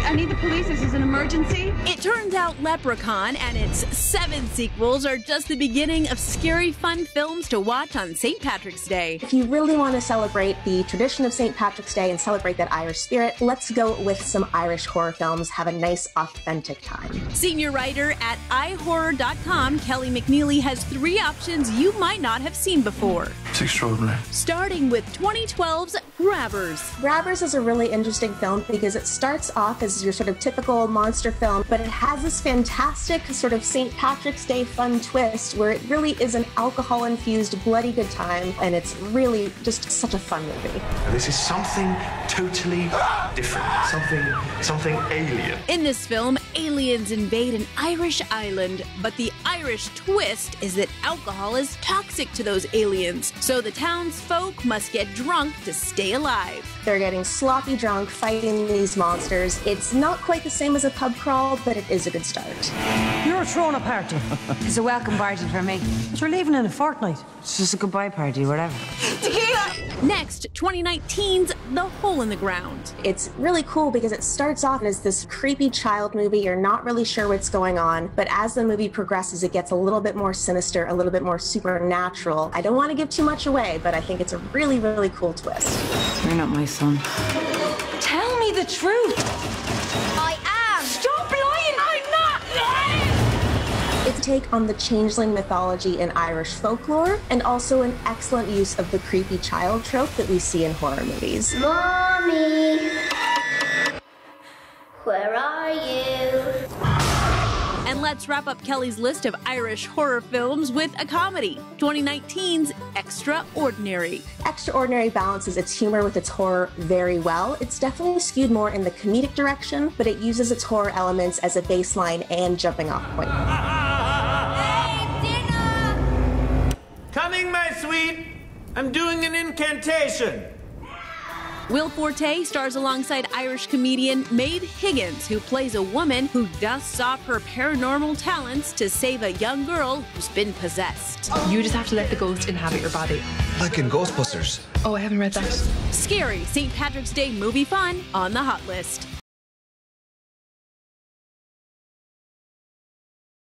I need the police. This is an emergency. It turns out Leprechaun and its 7 sequels are just the beginning of scary, fun films to watch on St. Patrick's Day. If you really want to celebrate the tradition of St. Patrick's Day and celebrate that Irish spirit, let's go with some Irish horror films. Have a nice, authentic time. Senior writer at iHorror.com, Kelly McNeely has 3 options you might not have seen before. It's extraordinary. Starting with 2012's Grabbers. Grabbers is a really interesting film because it starts off as your sort of typical monster film, but it has this fantastic sort of St. Patrick's Day fun twist where it really is an alcohol-infused bloody good time, and it's really just such a fun movie. This is something totally different, something alien. In this film, aliens invade an Irish island, but the Irish twist is that alcohol is toxic to those aliens, so the townsfolk must get drunk to stay alive. They're getting sloppy drunk, fighting these monsters. It's not quite the same as a pub crawl, but it is a good start. You're throwing a party. It's a welcome party for me. But you're leaving in a fortnight. It's just a goodbye party, whatever. Tequila! Next, 2019's The Hole in the Ground. It's really cool because it starts off as this creepy child movie. You're not really sure what's going on, but as the movie progresses, it gets a little bit more sinister, a little bit more supernatural. I don't want to give too much away, but I think it's a really, really cool twist. You're not my son. Tell me the truth. I am. Stop lying. I'm not lying. It's a take on the changeling mythology in Irish folklore, and also an excellent use of the creepy child trope that we see in horror movies. Mommy, where are you? And let's wrap up Kelly's list of Irish horror films with a comedy, 2019's Extraordinary. Extraordinary balances its humor with its horror very well. It's definitely skewed more in the comedic direction, but it uses its horror elements as a baseline and jumping off point. Hey, dinner! Coming, my sweet. I'm doing an incantation. Will Forte stars alongside Irish comedian Maeve Higgins, who plays a woman who dusts off her paranormal talents to save a young girl who's been possessed. You just have to let the ghost inhabit your body. Like in Ghostbusters. Oh, I haven't read that. Scary St. Patrick's Day movie fun on the hot list.